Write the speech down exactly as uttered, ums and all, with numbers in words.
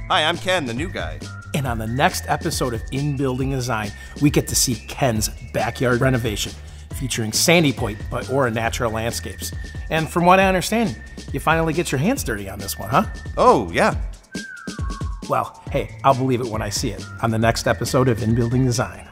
Hi, I'm Ken, the new guy. And on the next episode of InBuilding Design, we get to see Ken's backyard renovation, featuring sandy point by Aura Natural Landscapes. And from what I understand, you finally get your hands dirty on this one, huh? Oh, yeah. Well, hey, I'll believe it when I see it on the next episode of InBuilding Design.